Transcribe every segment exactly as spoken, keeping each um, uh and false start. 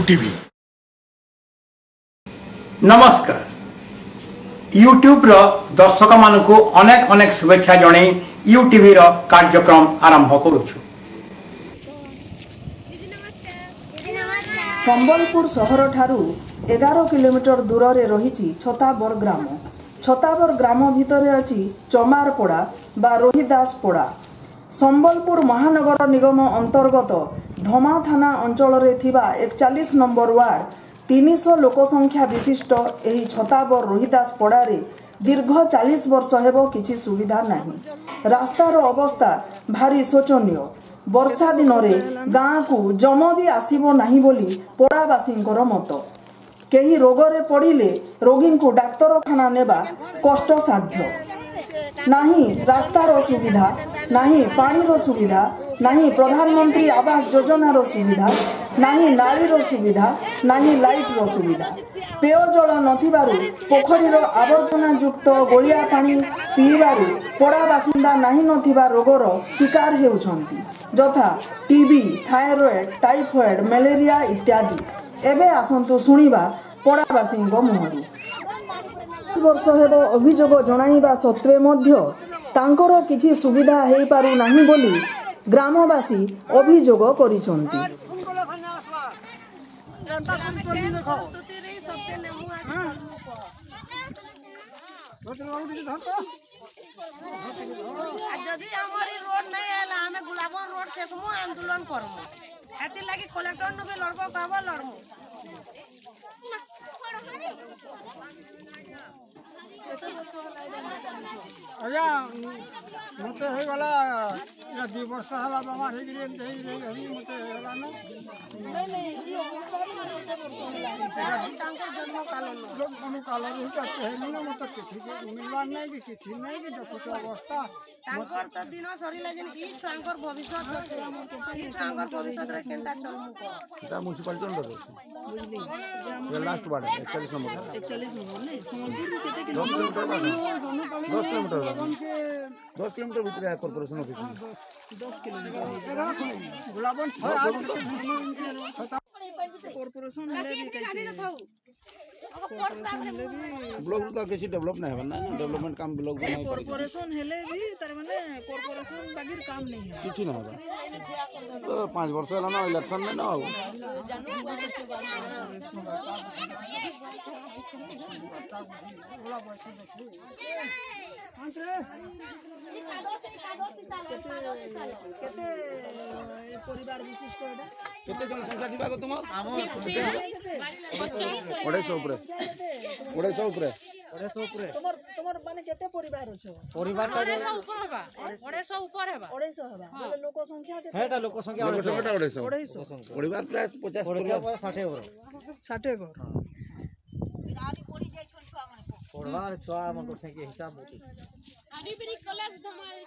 TV. नमस्कार। YouTube रो दर्शक मानकु अनेक अनेक शुभेच्छा जणे यूटीवी रो कार्यक्रम आरंभ करूछु। संबलपुर सहर ठारू एगार किलोमीटर दूर रे रही छताबर ग्राम। छताबर ग्राम भितर अछि चमारपड़ा बा रोहिदासपड़ा। संबलपुर महानगर निगम अंतर्गत धमा थाना अंचल रे थिबा इकतालीस नंबर वार्ड तीन सौ लोकसंख्या विशिष्ट एही छताबर रोहिदासपड़ा रे दीर्घ चालीस वर्ष हेबो किछि सुविधा नाही। रास्तार अवस्था भारी शोचनीय। वर्षा दिन रे गाँ को जम भी आसीबो नाही बोली पड़ावासींकर मत। केही रोगरे पड़िले रोगी को डाक्तरखाना नेबा कष्ट साध्य। नाही रास्तार सुविधा, नाही पानीर सुविधा, नाही प्रधानमंत्री आवास योजनार सुविधा, नाही नालीर सुविधा, नाही लाइटर सुविधा। पेयजल नथिबारु पोखरीर आवर्जना युक्त गोलिया पानी पीबारु पड़ा बासिंदा नाही नथिबा रोगर शिकार हेउछंती, यथा टीबी, थायरॉइड, टाइफॉइड, मलेरिया इत्यादि। एबे आसंतु सुनिबा पड़ावासींक मुहरु। वर्ष हेबो अभियोग जणाइबा सत्वे मध्य तांकर किछि सुविधा हेइ पारु नाही बोली ग्रामवासी अभियोग करिसंती। जदि हमारी रोड नहीं हैला हमें गुलाबन रोड फेकमु आंदोलन करमु। एति लागि कलेक्टर नबे लड़बो कहबो लड़मु। आज्ञा मते हे वाला या दु वर्ष हला बेमार हे गिरे हे हे मते हला न नहीं नहीं ई अवस्था रे मते वर्ष होला तांकर जन्म काल न जन्म काल रे कहते हे न मते किछि मिलवा नहीं कि किछि नहीं कि देखो अवस्था तांकर तो दिन सरी लागन ई छांकर भविष्य होते ई छांकर भविष्य रे केनता चलमु को এটা म्युनिसिपालिटी अंडर बुझली ये लास्ट वार्ड इकतालीस नंबर इकतालीस नंबर नहीं संबलपुर रे केते दस किलोमीटर दस किलोमीटर दस किलोमीटर भीतर कॉर्पोरेशन ऑफिस दस किलोमीटर गुलाबन कॉर्पोरेशन ले भी कहै ब्लॉक तो किसी डेवलप नहीं है ना डेवलपमेंट काम ब्लॉक में कॉर्पोरेशन हेले भी तार माने कॉर्पोरेशन बागिर काम नहीं है किछि ना होगा तो पाँच वर्ष होला ना इलेक्शन में ना हो केते परिवार विशिष्ट एटा केते जनसंख्या दिबा को तुम पचास अढ़ाई ऊपर अढ़ाई ऊपर अढ़ाई ऊपर तमर तमर माने केते परिवार छ परिवार अढ़ाई ऊपर हेबा अढ़ाई ऊपर हेबा अढ़ाई हेबा मतलब लोक संख्या केते हेटा लोक संख्या अढ़ाई परिवार प्राय पचास परिवार साठ घर साठ घर आरी पड़ी जाय छोट छुआ माने परिवार छुआ मन संख्या हिसाब होती आरी बिरी कॉलेज धमाल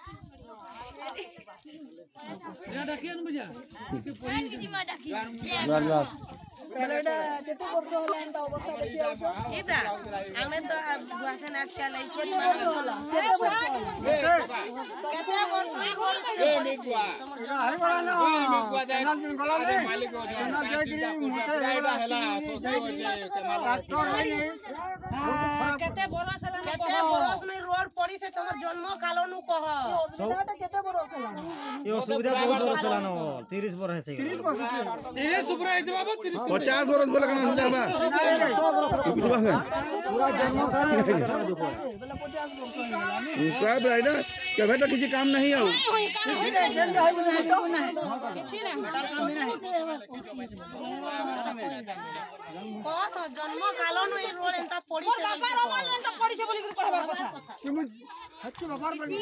या डाकिया न बजा के पड़ी की जिमा डाकी यार यार मतलब केते वर्ष होला एंता अवस्था देखियो एटा हमें तो गुआसन आज चलै छै केते वर्ष होला केते वर्ष केते वर्ष ए मेगुआ हाय वाला ना ए मेगुआ दे दिन गला ले मालिक हो ना देगिरी मते हेला हेला सोसी हो जे ट्रैक्टर है केते बरस होला केते बरस में रोड पड़ी से तमर जन्म कालोनु कह सुविधाटा केते वर्ष होला यो सुविधा बहुत वर्ष होला न तीस वर्ष है तीस वर्ष तीस ऊपर है बाबा तीस पचास वर्ष बोले कना सुनबा कितवा है पूरा जन्म था बोला पचास वर्ष होला नहीं क्या ब्राइडर क्या बेटा किसी काम नहीं है किछि नहीं जन है नहीं किछि नहीं कह तो जन्म कालोनु ई रोड एंता पड़ी से बाबा रोड एंता पड़ी से बोली कहबार कथा कि मुझ हत्तु बाबार बन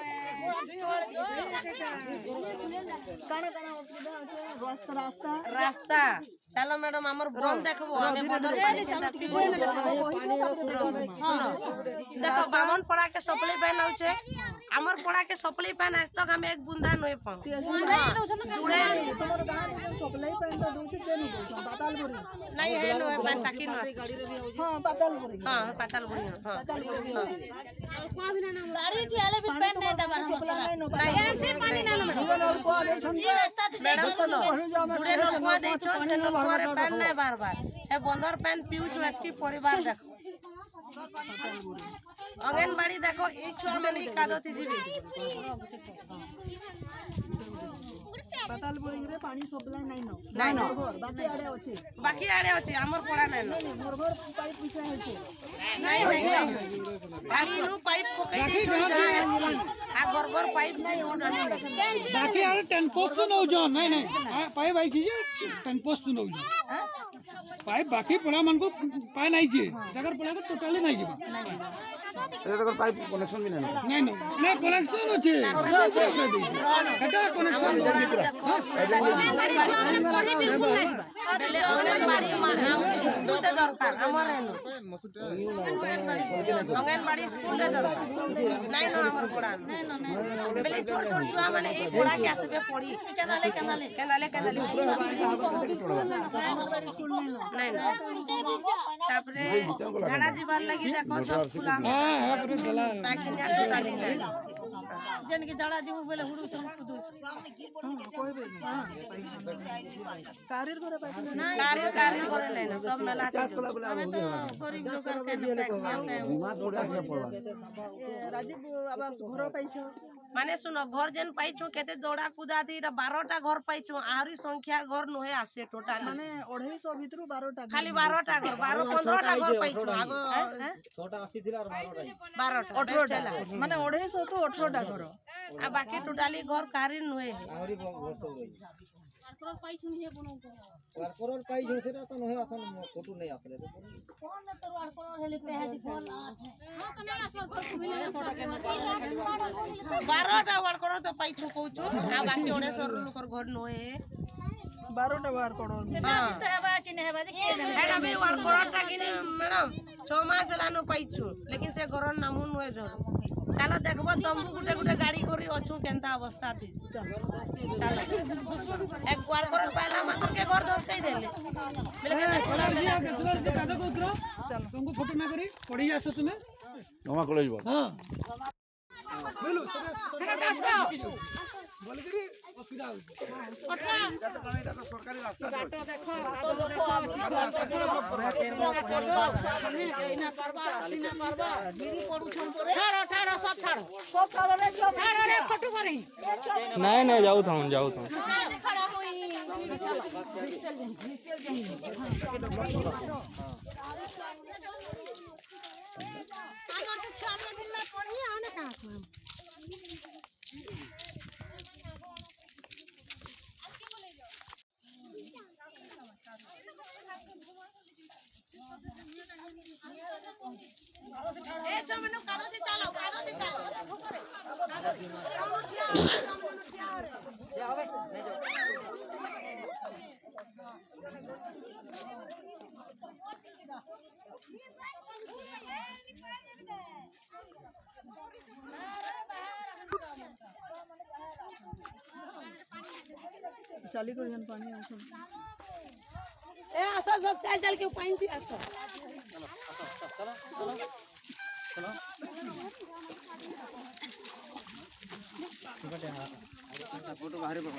काना काना असुविधा আছে रास्ता रास्ता रास्ता चलो मैडम हमर बंद देखबो हमें बदल पानी के तापी देखो बामन पड़ा के सप्लाई बहन होचे हमर पड़ा के सप्लाई पान आज तक हम एक बूंदा नहीं पाऊं जुड़े तोमर गांव में सप्लाई पानी तो दूसरी के नहीं बोलछन पातालपुरी नहीं है नो पान टाकी नो हां पातालपुरी हां पातालपुरी हां पातालपुरी गाड़ी थियाले भी पेन नहीं दबा सप्लाई नहीं नो नहीं से पानी ना मैडम सुनो जुड़े नो कुआ दे छो से नो कुआ रे पान नहीं बार बार ए बंदर पान पिउ जो एतकी परिवार देखो अंगनबाड़ी देखो ए छुआ में नहीं कादोती जीवी पातालपुरी रे पानी सप्लाई नहीं नो नहीं नो घर बाकी आड़े अछि बाकी आड़े अछि हमर पड़ा नहीं नहीं नहीं घर घर पाइप पीछे है छे नहीं नहीं खाली नु पाइप पकई दे छो आ घर घर पाइप नहीं ओडा बाकी आड़े टेन पोस्ट तो नौ जो नहीं नहीं पाइप आई छी टेन पोस्ट तो नौ जो पाइप बाकी पड़ा मन को पाए नहीं छी जगर पड़ा को टोटली नहीं जीवा ए तकर पाइप कनेक्शन भी नहीं नहीं नहीं नहीं कनेक्शन होचे कटा कनेक्शन बेले अंगनबाड़ी में हम स्कूल दे दरकार हमर हेनो अंगनबाड़ी स्कूल दे दरकार नहीं नो हमर पड़ा बेले छोट छोट जुआ माने ए पड़ा के आसबे पड़ी केनाले केनाले केनाले केनाले नहीं नहीं तापरे झाड़ा जीवार लगी देखो सब खुला हां है पूरे गला बाकी ना टोटली नहीं जन के झाड़ा जीव बोले हुडू सब कुदू कोई भी कारीर करे पाइप नहीं कार्य कार्य करे नहीं सब मेला हमें तो गरीब लोग के बीमा थोड़ा के पड़ा राजीव आवास घर पाइछो माने सुनो घर जेन पाइछु केते दौड़ा कुदा दी बारह टा घर पाइछु आहुरी संख्या घर नहे आसे टोटल माने अढ़ाई सौ भीतर बारह टा खाली बारह टा घर बारह पंद्रह टा घर पाइछु आगो छोटा अस्सी थिला और बारह टा अठारह टा माने अढ़ाई सौ तो अठारह टा घर आ बाकी टोटली घर कारी नहे आउरी बहुत सब रही करोड़ पाई छुनी है बनो करोड़ पाई जो सेरा तो नहे असन फोटो नहीं आसले तो कौन तो आर करोड़ हेले पे है दिखल हां कने असर को मिले बारह टा वार करो तो पाइछु कहछु आ बाकी ओडे सर लोकर घर नहे बारह टा बार करोड़ हां तो हेबा कि नहीं हेबा के हेडा में वार करोड़ टा कि मैडम छह मास लानो पाइछु लेकिन से घर नामु नहे धर चलो देखबो तंबू गुटे गुटे गाड़ी करी अछु केनता अवस्था थी चलो एक बार करोड़ पहला मात्र के घर दोस्त कहि देले मिल के दादा को उतरो चलो तुमको फोटो ना करी पड़ी आसो तुम्हें नवा कॉलेज बा हां बोलो बोल करी असुविधा हो सरकारी रास्ता नहीं नहीं जाऊ था जाऊ था ए छो मनु कागज से चलो कागज से चलो चाली करियन पानी आछन ए आसो सब चल चल के पानी थी आसो फोटो बाहर पर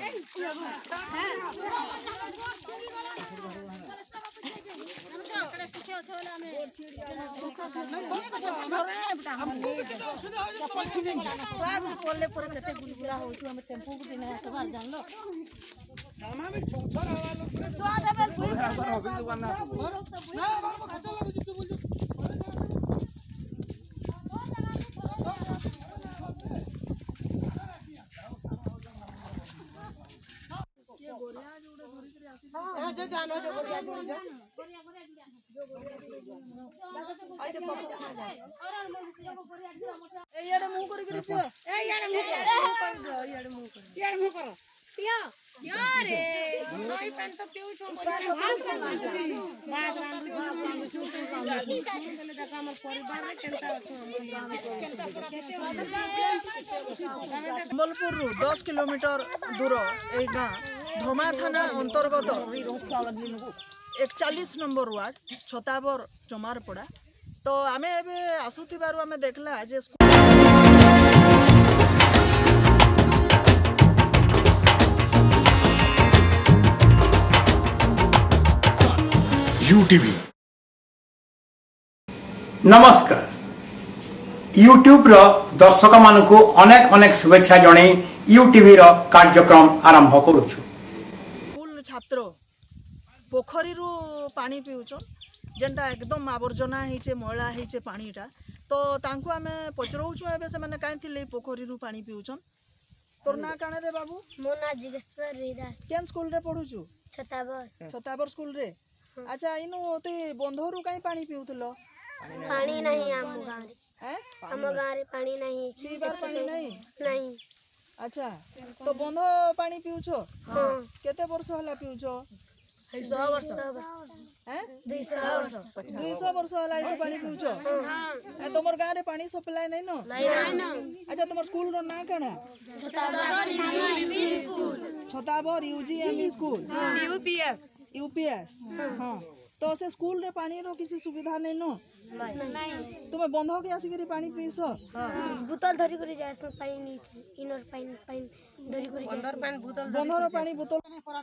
बोलले पर कते गुलगुला हो छु हम टेम्पू के दिन है सवार जान लो दामा में छोटा वाला स्वाद है कोई ना बाबा खतरा लागो तू बोल के गोरिया जोड़े धरी करे आसी हां जो जानो जो गोरिया जोड़ जा ए याडे मुंह करी करी पियो ए याडे मुंह कर याडे मुंह कर याडे मुंह करो पिया यारे नई पेन तो पियो छो भात भात रांधु छु छु देखा हमर परिवार रे केनता छु हमर गांव ସମ୍ବଲପୁର दस किलोमीटर दूर ए गाँ धमा थाना अंतर्गत एकचालीस नंबर वार्ड छताबर चमारपड़ा तो आमे एबे आसुथिबारु आमे देखला जे यूटीवी नमस्कार यूट्यूब रो दर्शक मानकु अनेक अनेक शुभेच्छा जणे यूटीवी रो कार्यक्रम आरंभ करूछु। स्कूल छात्र पोखरी रु पानी पिउछन जेनटा एकदम आवर्जना हेचे मैला हेचे पानीटा तो तांको आमे पचरौछु एबे से माने काई थिले पोखरी रु पानी पिउछन। तोर ना काणे रे बाबू? मो ना जिगेश्वर रिदास। केन स्कूल रे पढुछु? छताबर। छताबर स्कूल रे। अच्छा इनु ते बंधोरु काई पानी पिउथलो? पानी नहीं हम गांव रे। हैं? हम गांव रे पानी नहीं। पीबार पानी नहीं? नहीं। अच्छा तो बंधो पानी पिउछो? हां। केते वर्ष होला पिउछो? सौ वर्ष। हैं? दो सौ वर्ष। दो सौ वर्ष होला इतु पानी पिउछो? हां। ए तमर गां रे पानी सप्लाई नहीं न? नहीं नहीं। अच्छा तमर स्कूल रो ना काना? Chhatabar UG school. Chhatabar UGME school. UPS UPS. हां तो से स्कूल रे पानी रो किछि सुविधा नहीं न? नहीं। तुमे बंधो के आसी करी पानी पीसो? बोतल धरी करी जाय सो पानी नहीं इनर पानी पानी धरी करी जाय अंदर पानी बोतल बंधो रो पानी बोतल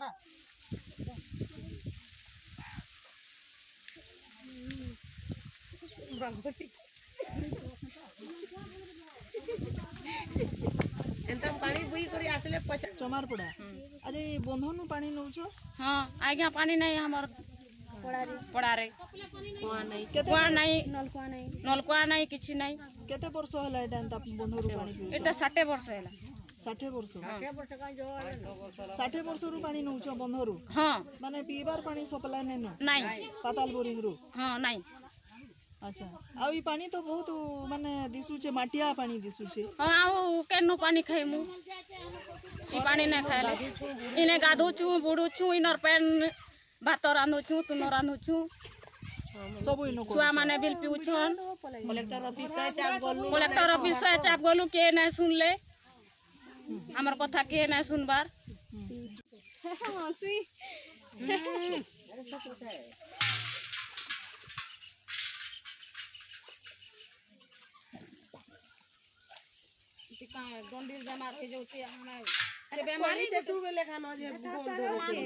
एंतम पानी बुई करी आसले पचा चमार पड़ा। अरे बंधो नु पानी नउछो? हां आज्ञा पानी नहीं हमर पड़ा रे पड़ा रे कुआ नहीं कुआ नहीं नलकुआ नहीं नलकुआ नहीं किछि नहीं। केते वर्ष होला एटा अंत बंधो रू पानी पिउछो? एटा साठ वर्ष हैला। साठ वर्ष? साठ वर्ष रु पानी नउछो बंधो रू? हां माने पीबार पानी सप्लाई नहीं न? नहीं। पाताल बोरिंग रू? हां नहीं। अच्छा आ ई पानी तो बहुत माने दिसुचे माटिया पानी दिसुचे। हां आउ केनु पानी खाइमु ई पानी नहीं खाइले इने गाधोछु बुडुछु इनर पेन भात रांधुछु तुनो रांधुछु सब इनो छुआ माने बिल पिउछन। कलेक्टर ऑफिस से चाप गलु कलेक्टर ऑफिस से चाप गलु के नहीं सुनले हमर कथा के नहीं सुनबार। मौसी गंभीर बीमार हो जाउछि हमरा अरे बीमारी ते तू बेले खाना जे बोल दो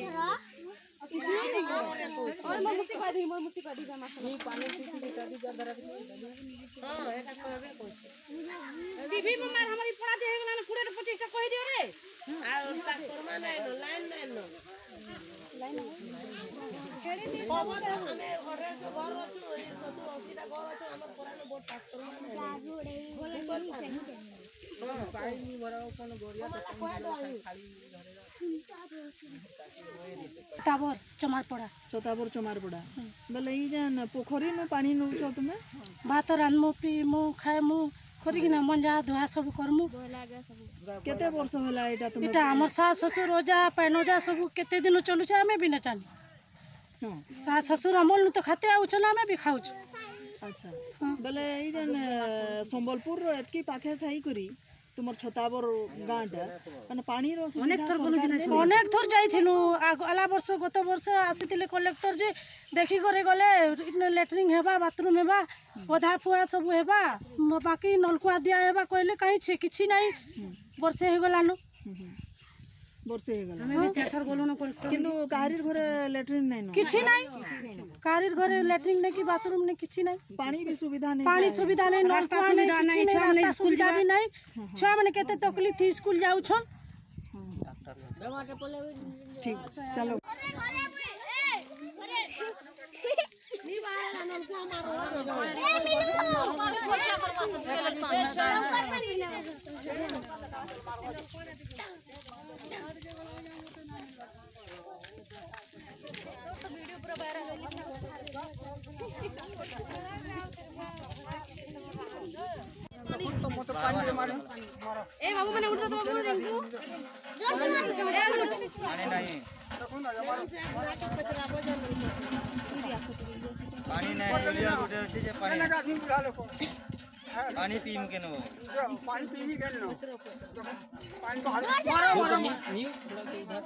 ओए मोर मुसी कदी मोर मुसी कदी बेमार ई पानी पीती कदी जदर हां एटा कहबे कोछि टीबी बीमार हमारी पड़ा जे हेगला ने पूरे पच्चीस टा कहि दियो रे आ ट्रांसफार्मर नहीं नो लाइन नहीं नो लाइन केड़ी दी बाबा हमें घरे से घर अछि सत्तर अस्सी टा घर अछि हमर पुरानो बोर्ड ट्रांसफार्मर नहीं पानी बड़ा कोन गोरिया तो खाली ताबर चमार पड़ा छताबर चमार पड़ा बोले ई जान पोखरी नु पानी नउछो तुमे? भात रांधमु पीमु खाइमु खरिकिना मंजा धुआ सब करमु। केते वर्ष होला एटा तुमे? एटा हमर सास ससुर रोजा पैनोजा सब केते दिन चलु छै हमें भी न जानी। हां सास ससुर अमल नु तो खाते आउ चला हमें भी खाउ। अच्छा बोले ई जान संबलपुर रो एतकी पाखे थाई करी तुमर छताबर गांटा माने पानी रो सुविधा सरकार अनेक थोर जाइथिलु अला वर्ष गत वर्ष आसीतिले कलेक्टर जे देखि करे गले लेटरिंग हेबा बाथरूम हेबा गधा फुआ सब हेबा बाकी नलकुआ दिया हेबा कहले काई छे किछि नाही वर्षे हे गलानो वर्षे हे गला हमें भी तेथर गलो न किंतु कारीर घरे लेटरिन नाही न किछि नाही कारीर घरे लेटरिंग नहीं कि बाथरूम नहीं किछि नहीं पानी भी सुविधा नहीं पानी सुविधा नहीं नाश्ता सुविधा नहीं छुआ माने स्कूल जाबी नहीं छुआ माने केते तकलीफ थी स्कूल जाउ छन। ठीक चलो वीडियो पूरा वायरल ए बाबू मैंने उठा तो बोल रिंकू पानी नहीं पानी नहीं उठे अच्छे से पानी पानी पी के नो पानी पी भी कर लो पानी बाहर मारो मारो न्यू थोड़ा सा इधर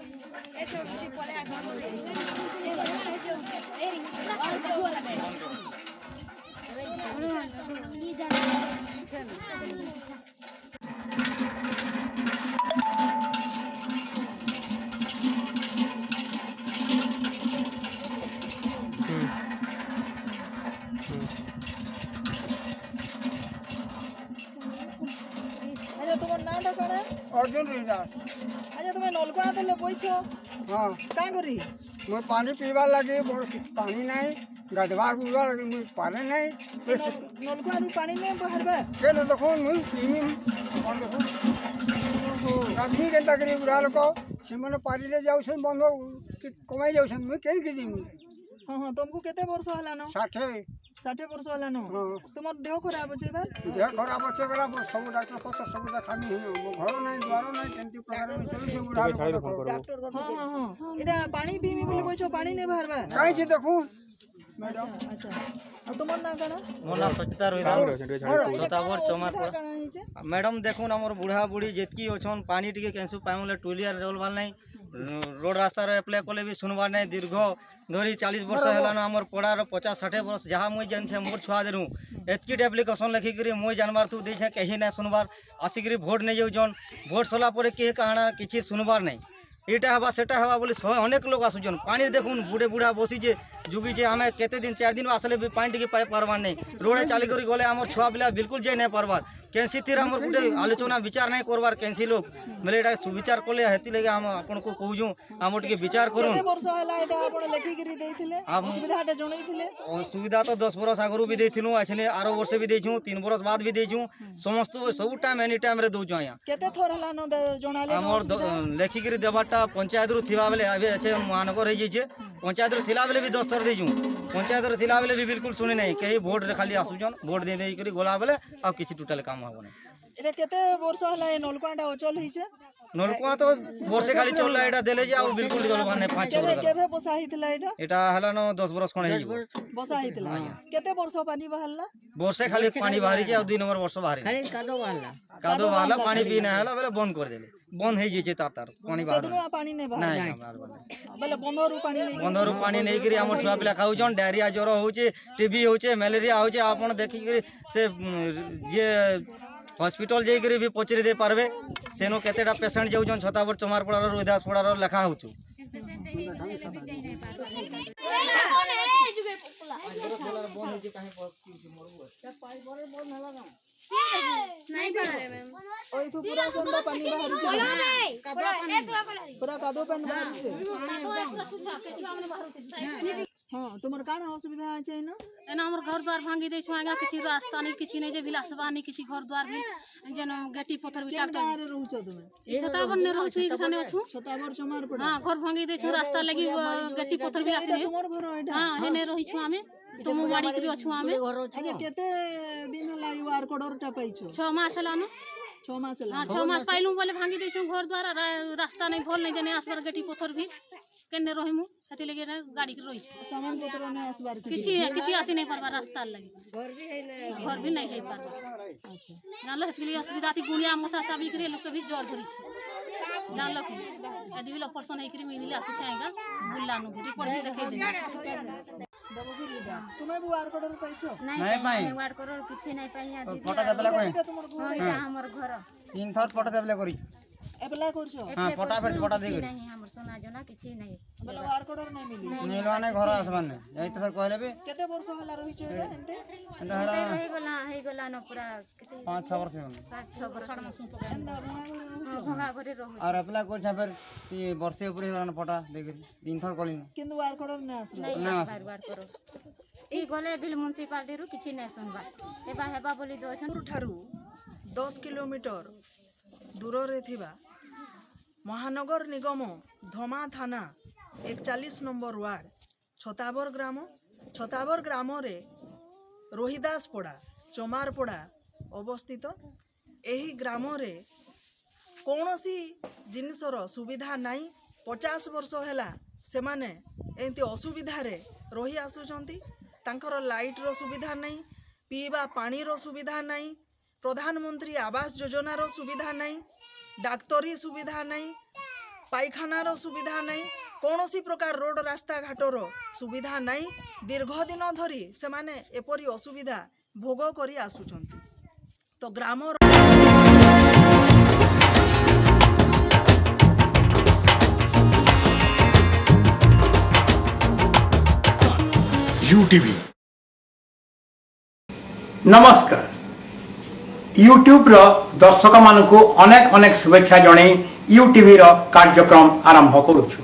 তোমার নামটা কোন अर्जुन रहीदास আচ্ছা তুমি নলকুয়া তলে বইছো हाँ কাঁ করি मुझे पानी पीवा लगे पानी नहीं गदबार पीवा लगे मुझे पानी नहीं নলকুয়ার পানি নেই বাহারবা के देखो मुझे पीमी कौन देखो आदमी के तकरी बुढ़ा लोग से पानी ले जाऊ बंद कमाई जाऊ मुझे कहीं की मुझे ହଁ ହଁ ତୁମକୁ କେତେ ବର୍ଷ ହେଲାନ ଷାଠିଏ ଷାଠିଏ ବର୍ଷ ହେଲାନ ହଁ ତୁମର ଦେହ ଖରାପ ଅଛି ବା ଦେହ ଖରାପ ଅଛି ଗଲା ସବୁ ଡାକ୍ତର ପତ୍ର ସବୁ ଦେખાମି ମୋ ଘର ନାହିଁ ଦ୍ୱାର ନାହିଁ କେମିତି ପ୍ରକାର ଚଲୁଛି ବୁଢ଼ା ଲୋକ ହଁ ହଁ ହଁ ଏଇଟା ପାଣି ପିଇବି ବୋଲି କହିଛ ପାଣି ନେଇ ବାହାରବା କାହିଁକି ଦେଖୁ ଆଚ୍ଛା ଆଚ୍ଛା ଆଉ ତୁମର ନାଁ କାଣା ମୋ ନାଁ ସଚିତା ରହିଦାସ ସତାବର ଚମାର କାଣା ହେଇଛେ मैडम देखुन आमर बुढ़ा बुढ़ी जितकी अच्छन पानी टी कैंसु पाऊँ टोलिया रोलबार नहीं रोड रास्तार एप्लाय कले भी सुनबार नहीं दीर्घ धरी चालीस वर्ष है आमर पड़ार पचास षाठे वर्ष जहाँ मुई जान मोर छुआ देनु एतकी एप्लिकेशन लिखिकी मुई जानबार थू दे कहीं ना सुनबार आसिक भोट नहीं जाऊन भोट सरला किए कहा किसी सुनबार नहीं यहाँ हवा सेटा हवा बोली अनेक लोग आसुचन पानी देखुन बुढ़े बुढ़ा बसीचे जुगीचे आम केते दिन चार दिन आसले भी पानी टी पाई पार्बार नहीं रोडे चलिक गले आम छुआ पिला बिल्कुल जाई नहीं पार्बार कैंसी थी आम गोटे आलोचना विचार नहीं करवार कैंसी लोग बोले यहाँ सुविचार कले हेती लगे आम आपन को कहूँ आम टे विचार करूँ सुविधा तो दस बरस आगु भी देलु ऐसे आर वर्ष भी देचु तीन बरस बाद भी देचु समस्त सब टाइम एनी टाइम दौचु आज्ञा आमर लेखिकी देवाटा पंचायत रू थिबा बेले अबे अच्छे महानगर हो जाइए पंचायत रू थिला बेले भी दस थर देचु पंचायत रू थिला बेले भी बिल्कुल सुनी नहीं कहीं भोट रे खाली आसुचन भोट दे दे करी गला बेले आ किछि टोटल काम हबो नहीं एटा केते वर्ष हला ए नलकुआटा अचल हिचे नलकुआ तो वर्षे खाली चलला एटा देले जे आ बिल्कुल चलबा नहीं पाँच केबे केबे बसा हितला एटा एटा हला न दस बरस कोन हेइ बसा हितला केते वर्ष पानी बहलला वर्षे खाली पानी बाहरी जे आ दुई नंबर वर्ष बाहरी खाली कादो बहला कादो बहला पानी पी ना हला बेले बंद कर देले बंद हे जे तार पानी बाहर सेदनु पानी नै बाहर नहीं बेले बंदरू पानी नै बंदरू पानी नहीं करी हमर छुआ पिला खाउजन डायरिया ज्वर होचे टीबी होचे मलेरिया होचे आपन देखि करी से जे हॉस्पिटल जाई करी भी पचरी दे पारबे सेनो केतेटा पेशेंट जाउजन छतावर चमार पड़ार रोहिदास पड़ार लेखा होचु नहीं पारे मैम ओइ तो पूरा संदा पानी बाहर छे कादो पानी पूरा कादो पानी बाहर छे हां तुमर काना असुविधा छै न एना हमर घर द्वार भांगी दै छु आगा किछि रास्ता नहीं किछि नहीं जे विलासबा नहीं किछि घर द्वार भी जेन गेटी पत्थर भी टाटा गारे रहू छ तुमे छतावर ने रहू छु इठाने छु छतावर चमार पड़ हां घर भांगी दै छु रास्ता लगी गेटी पत्थर भी आसे तुमर घर एटा हां हेने रही छु आमे तुम माड़ी करी अछु आमे अच्छा केते दिन ला यू आर कोड टा पाइछो छह मास लानो छह मास ला हां छह मास पाइलु बोले भांगी दै छु घर द्वार रास्ता नहीं भल नहीं जने आसबार गेटी पत्थर भी केने रहिमु हती लगे गाड़ी के रही सामान पत्र ने आसबार किछि किछि आसी नहीं परबा रास्ता लगी घर भी है घर भी नहीं है परबा अच्छा जानलो हती लगे असुविधा थी गुणिया मसा साबी करे लोग के भी जोर धरी छै जानलो कि यदि भी ऑपरेशन है करी मिले आसी छाएगा बुल्लानु रिपोर्ट भी देखे दे तुम्हें भी वार कोड पाइछो नहीं पाई वार्ड करो किछि नहीं पाइया दीदी फोटो देबला कोई हां इटा हमर घर तीन थर फोटो देबला करी एप्लाई करछो हां फोटा फेर फोटा दे नहीं हमर सोना जना किछि नहीं मतलब वार कोड नहीं मिली नीलवा नहीं घर आसबार नहीं यही तो कहले बे केते वर्ष होला रही छै रे एंते रही गला हे गला न पूरा केते पाँच छह वर्ष पाँच छह वर्ष एंदा भंगा करे रहू और अप्लाई कर छ फिर ये वर्षे ऊपर ही फोटा देख तीन थर कलिन किंतु वार कोड न आसला नहीं बार बार करो ई गले बिल म्युनिसिपालिटी रु किछि नहीं सुनबा हेबा हेबा बोली दो छन ठारू दस किलोमीटर दूर रे थिबा महानगर निगम धमा थाना एकचालीस नंबर वार्ड छताबर ग्राम छताबर ग्राम रे रोहिदास पड़ा चमार पड़ा अवस्थित एही ग्राम रे कौनसी जिनिसर सुविधा नहीं पचास वर्ष हैला से माने एंती असुविधा रे रही आसुचंती तांकर लाइट रो सुविधा नहीं पीवा पानी रो सुविधा नहीं, प्रधानमंत्री आवास योजना रो सुविधा नहीं, डाक्तरी सुविधा नहीं, पाइखाना रो सुविधा नहीं, कौनसी प्रकार रोड रास्ता घाटर सुविधा नहीं। दीर्घ दिन धरी से माने एपरी असुविधा भोग करी आसुचंती। तो ग्राम यूटीवी नमस्कार। यूट्यूब रो दर्शक मानकु अनेक अनेक शुभेच्छा जणे यूटीवी रो कार्यक्रम आरंभ करूछु।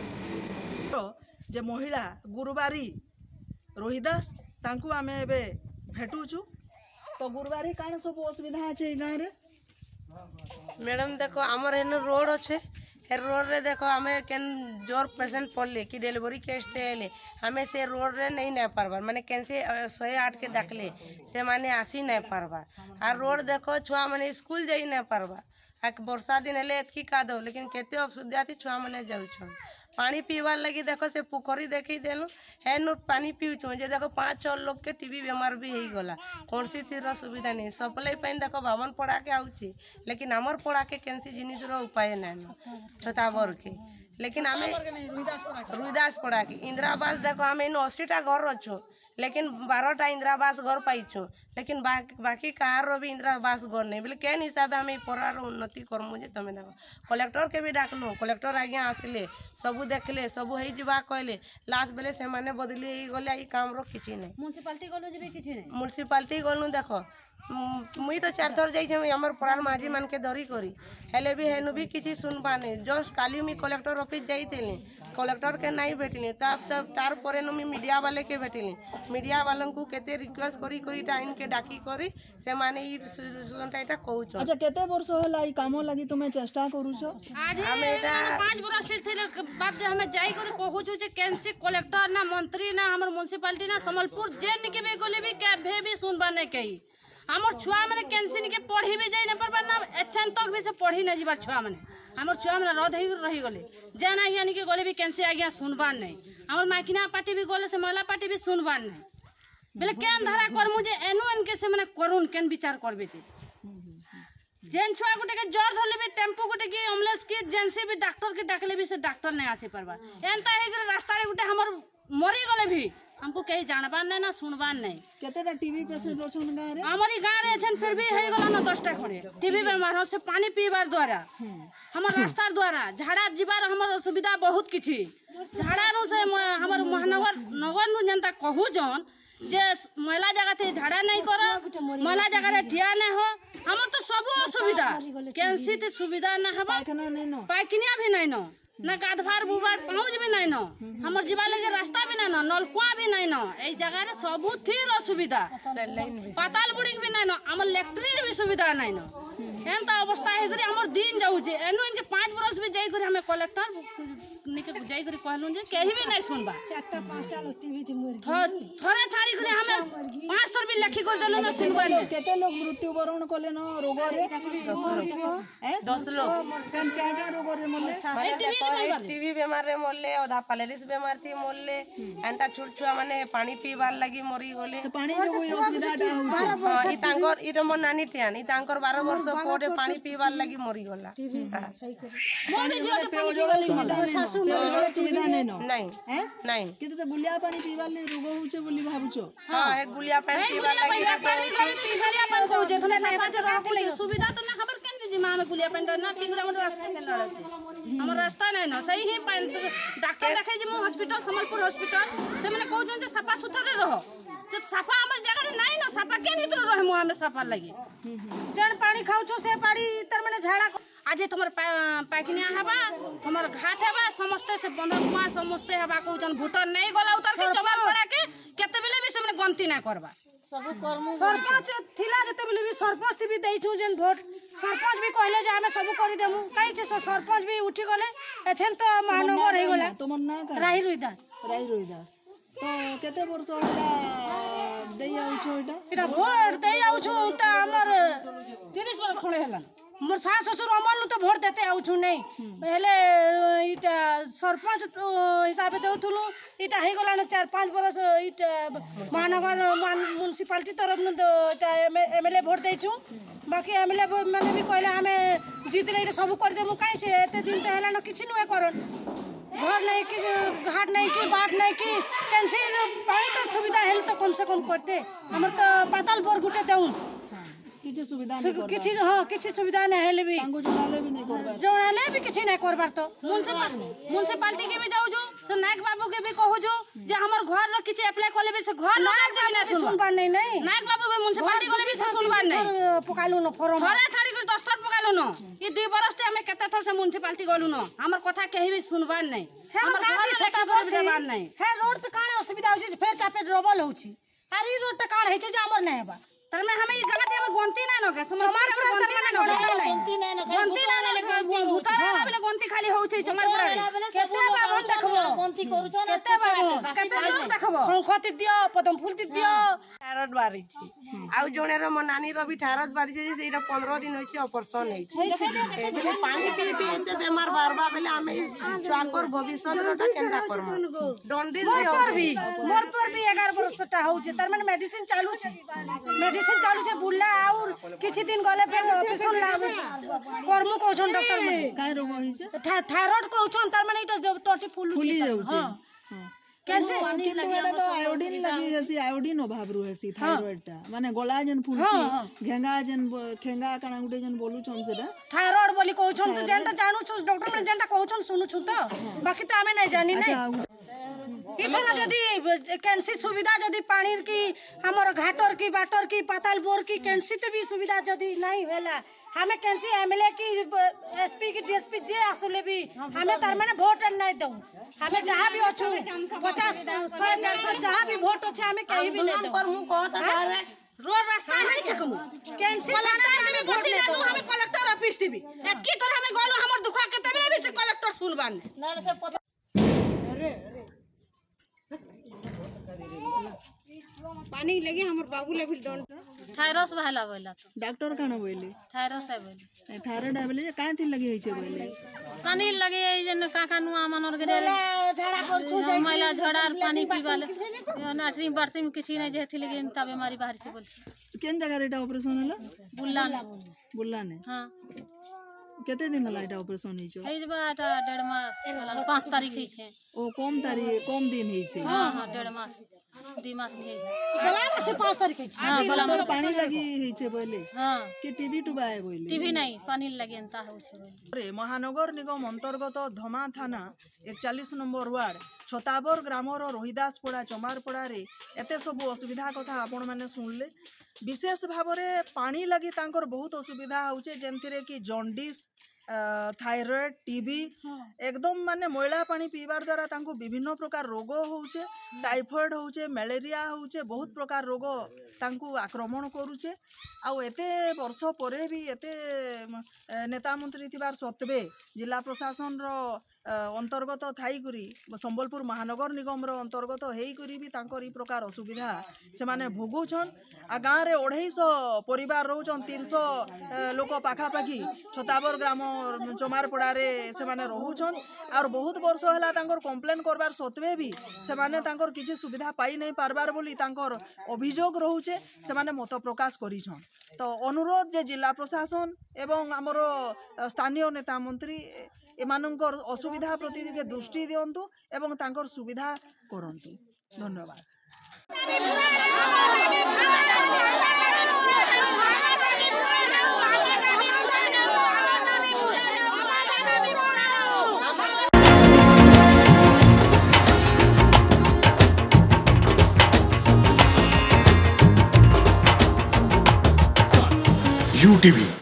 जे महिला गुरुवारी रोहिदास तांकु आमे एबे भेटुछु। तो गुरुवारी काण सब असुविधा আছে এই গাঁরে? मैडम देखो आमर एन रोड अच्छे हे रोड रे देखो हमें केन जोर पेशेंट पड़ले कि डिलीवरी केस हेले हमें से रोड रे नहीं ना पारबार माने केन से सौ आठ के डाकले से माने आसी नहीं पारबा। आ रोड देखो छुआ माने स्कूल जाई नहीं पारबा। आ वर्षा दिन हेले एतकी कादो लेकिन केते असुविधा थी छुआ माने जाउछन। पानी पीवार लगी देखो से पोखरी देखी देलु हेनु पानी पीउछु जे देखो पांच छह लोग के टीबी बीमार भी हेई गला। कौन सी तीर सुविधा नहीं सप्लाई पानी देखो भवन पड़ा के आउची लेकिन हमर पड़ा के केनसी जिनिस रो उपाय नहीं छताबर के लेकिन हमें रुईदास पड़ा के इंदिरा आवास देखो हमें इन अस्सी टा घर अच्छो लेकिन बारह इंदिरा आवास घर पाइछु लेकिन बाकी बाकी कहार भी इंदिरा आवास घर नहीं बोले केन हिसाब से हमें परार उन्नति करमु जे तमे देखो कलेक्टर के भी डाकनु कलेक्टर आज्ञा आसिले सबू देखले सबू हेई जिबा कहले लास्ट बेले से माने बदली हेई गले ई काम रो किछि नहीं। म्युनिसिपालिटी गलो जे भी किछि नहीं म्युनिसिपालिटी गलनु देखो मुई तो चार थर जाई छे हमर परार माझी मान के धरी करी हेले भी हेनु भी किछि सुनबा नहीं। जस्ट काली मी कलेक्टर ऑफिस जाईतेली कलेक्टर के नहीं भेटली तब तब तार परे नु मी मीडिया वाले के भेटली मीडिया वालन को केते रिक्वेस्ट करी करी टाइम के डाकी करी से माने ई सुनटा एटा कहउछ। अच्छा केते वर्ष होला ई कामो लागि तुमे चेष्टा करूछो? आज हमें एटा पांच बरस से बाद जे हमें जाई करी कहउछ जे कैंसी कलेक्टर ना मंत्री ना हमर म्युनिसिपालिटी ना समलपुर जेन के भी गोले भी के भे भी सुनबा नहीं कही हमर छुआ माने कैंसिन के पढ़ी भी जाई न परबा ना एचन तक भी से पढ़ी न जीवार छुआ माने हमर छुआ माने रद ही रही गले जाना यानी के गले भी कैंसी आज्ञा सुनबा नहीं हमर माइकिना पार्टी भी गले से महिला पार्टी भी सुनबा नहीं बेले केन धारा कर मुझे एनु एन के से माने करून केन विचार करबे ते जेन छुआ गुटे के जोर धरले भी टेम्पो गुटे की एम्बुलेंस की एजेंसी भी डॉक्टर के डाकले भी से डॉक्टर नहीं आसे परबा एनता हे के रास्ता रे गुटे हमर मरी गले भी हमको कहीं जानबार नहीं ना सुनबार नहीं। केतेटा टीवी पेशेंट रोछन गां रे? हमारी गां रे छन फिर भी हे गला ना दस टा खड़े टीवी बीमार से पानी पीबार द्वारा हमर रास्ता द्वारा झाड़ा जीवार हमर सुविधा बहुत किछि झाड़ा नु से हमर महानगर नगर नु जनता कहू जन जे महिला जगह थे झाड़ा नहीं कर महिला जगह रे ठिया नहीं हो हमर तो सब सुविधा कैंसी ते सुविधा ना हबा पायखाना नहीं नो पायखिनिया भी नहीं नो ना गाधवार बुबार पहुंच भी नहीं न हमर जीवा लगे रास्ता भी नहीं न नलकुआ भी नहीं न ए जगह रे सबु थीर असुविधा पाताल बुड़ी भी नहीं न हमर इलेक्ट्रिक भी सुविधा नहीं न एंता अवस्था है करी हमर दिन जाऊ जे एनु इनके पांच बरस भी जाई करी हमें कलेक्टर निके जाई करी कहलु जे केही भी नहीं सुनबा चारटा पांचटा लोग टीवी थी मोर थरे छाड़ी करी हमें पांच थर भी लिखी कर देलु न सुनबा केते लोग मृत्यु वरण कले न रोग रे दस लोग सेन चाटा रोग रे मले टीवी बीमार रे मरले आधा पैरालिसिस बीमार थी मरले एंता छोट छुआ माने पानी पीबार लागि मरी गले पानी जो असुविधा हां ई तांकर ई तो मोर नानी टियान ई तांकर बारह वर्ष पोडे पानी पीबार लागि मरी गला मोर झियो के पानी पीबार सासु में सुविधा नहीं नो नहीं हैं नहीं कितो से गुलिया पानी पीबार ले रोग होचे बोली भाबुछो? हां एक गुलिया पानी पीबार लागि पानी गले में गुलिया पानी कहू जे थने साफा जे रह के सुविधा तो ना खबर केन जी मां में गुलिया पानी ना पिंगरा में रास्ता के लड़ छै हमर रास्ता नहीं न सही ही पानी डॉक्टर देखे जे मो हॉस्पिटल समलपुर हॉस्पिटल से माने कहू जे साफा सुथरे रहो जे साफा हमर जगह रे नहीं न साफा केन हितर रहे मो हमें साफा लागि जन पानी खाउछो से पानी तर माने झाड़ा आज तुमर पायखिनिया हबा तुमर घाट हबा समस्ते से बंधकुआ समस्ते हबा को जन भूटर नहीं गला उतर के चबार पड़ा के केते बेले भी से गंती ना करबा सब कर्म सरपंच थिला जते बेले भी सरपंच भी देइछु जन वोट सरपंच भी कहले जे हमें सब करि देमु काई छे सरपंच भी उठी गले एछन तो महानगर हे गला तुमर ना का राही रुईदास राही रुईदास तो केते वर्ष होला देई आउछो एटा एटा वोट देई आउछो त हमर तीस वर्ष खड़े हला मोर सास ससुर अमल तो भोट देते आउछु नहीं हेले इटा सरपंच हिसाब से देउथुलु इटा हे गलान चार पाँच बरस इटा महानगर म्युनिसिपालिटी तरफ न इटा एमएलए भोट देछु बाकी एमएलए माने भी कहले हमें जीतले इटा सब कर देमु काई से एते दिन तो हेला न किछि नुए करन घर नहीं कि घाट नहीं कि बाट नहीं कि कैंसी पानी तो सुविधा हेल तो कम से कम करते हमर तो पाताल बोर गुटे देउ किछि सुविधा नहीं करबा किछि हां किछि सुविधा नहीं हेले भी तांगो जणाले भी नहीं करबा जणाले भी किछि नहीं करबार तो म्युनिसिपालिटी के भी जाऊ जो से नायक बाबू के भी कहू जो जे हमर घर र किछि अप्लाई करले भी से घर नायक बाबू भी सुनबार नहीं नहीं नायक बाबू भी म्युनिसिपालिटी कोले भी सुनबार नहीं पकालु न फॉर्म घरे छाड़ी कर दस्तखत पकालु न ई दो बरस ते हमें केते थर से म्युनिसिपालिटी गलु न हमर कथा केही भी सुनबार नहीं हमर गाती छता कर देबार नहीं हे रोड त काने असुविधा होछि फेर चापे डबल होछि आरी रोड त काने हेछि जे हमर नहीं हेबा तर में हमें ई जगह हमें गंती नहीं न के समाज पर गंती नहीं न गंती नहीं न गंती नहीं न भूतार वाला गंती खाली होछि समाज पर केते बाबू देखबो गंती करू छ केते बाबू केते लोग देखबो संखति दियो पदम फूल दियो ठारत बारी छी आउ जणे रो म नानी रो भी ठारत बारी छी सेटा पंद्रह दिन होछि ऑपरेशन नै छी एबे पानी पी पी एते बेमार बारबा बेले हमें स्वाकर भविष्य रोटा केनता करम डंडी मोर भी मोर पर भी ग्यारह वर्ष ता होछि तर माने मेडिसिन चालू छै मेडिसिन चालू छै बुल्ला और किछि दिन गले फेर ऑपरेशन लाग करमु कहछन डॉक्टर में काय रोग होई छै थायराइड कहछन तर माने इटा टटी फुलुछि जाउ छै कैसे किंतु एटा तो आयोडीन लगी जैसी आयोडीन अभाव रुहेसी थायराइड टा माने गला जन फुलछि घेंगा जन खेंगा काना गुटे जन बोलु छन सेटा थायराइड बोली कहछन तो जेंटा जानू छ डॉक्टर में जेंटा कहछन सुनु छु तो बाकी तो हमें नहीं जानी नहीं इठना जदी कैंसी सुविधा जदी पानी की हमर घाटर की बाटर की पाताल बोर की कैंसी ते भी सुविधा जदी नहीं होला हमें कैंसी एमएलए की एसपी की डीएसपी जे आसले भी हमें तार माने वोट नहीं दऊ हमें जहां भी अछु पचास सौ डेढ़ जहां भी वोट अछि हमें कहीं भी नहीं दऊ पर मु कहत है रोड रास्ता नहीं छकमु कैंसी कलेक्टर के भी बसी ना तू हमें कलेक्टर ऑफिस दिबी की कर हमें गोलो हमर दुखा के तबे भी से कलेक्टर सुनबान ना से पता पानी लगे हमर बाबू ले भी डन थायरस बहला बोला तो डॉक्टर काना बोले थायरस है बोले थायराइड है बोले काहे थी लगी होई छै बोले पानी लगे ए जन काका नुआ मनर के झाड़ा करछु मैला झड़ार पानी पीवाले नाठरी बारती में किसी नहीं जेथि लगे ता बीमारी बाहर से बोल केन जगह रेटा ऑपरेशन होला बुल्ला ने बुल्ला ने हां केते दिन होला एटा ऑपरेशन होई छै हे जे बाटा डेढ़ मास पाँच तारीख ही छै ओ कम तारीख कम दिन होई छै हां हां डेढ़ मास दो मास हे गला में से पाँच तारीख है हां गला में पानी लगी होई छै बोले हां के टीवी टुबाए बोले टीवी नहीं पानी लगे एंता हो छै बोले रे महानगर निगम अंतर्गत धमा थाना इकतालीस नंबर वार्ड छताबर ग्रामर रोहिदासपड़ा चमारपड़ा रे एते सब असुविधा कथा आपण माने सुनले विशेष भाव में पानी लगी तांकर बहुत असुविधा होचे जेंतिरे कि जॉन्डिस थायराइड टीबी एकदम माने मैला पानी पीबार द्वारा तांको विभिन्न प्रकार रोग होचे टाइफॉइड होचे मलेरिया होचे बहुत प्रकार रोग तांको आक्रमण करूचे आउ एते वर्ष परे भी एते नेता मंत्री थिबार सत्वे जिला प्रशासन रो अंतर्गत थाई करी संबलपुर महानगर निगम रो अंतर्गत हेई करी भी तांकर ई प्रकार असुविधा से माने भोगुछन आ गाँव रे अढ़ाई सौ परिवार रोचन तीन सौ लोक पाखापाखि छताबर ग्राम चमारपड़ा रे से माने रहुछन और बहुत वर्ष होला तांकर कंप्लेन करबार सत्वे भी से माने तांकर किछि सुविधा पाई नहीं पारबार बोली तांकर अभियोग रहुचे से माने मत प्रकाश करिछन तो अनुरोध जे जिला प्रशासन एवं हमर स्थानीय नेता मंत्री एमानंकर असुविधा प्रति दृष्टि दियंतु एवं तांकर सुविधा करंतु धन्यवाद। You TV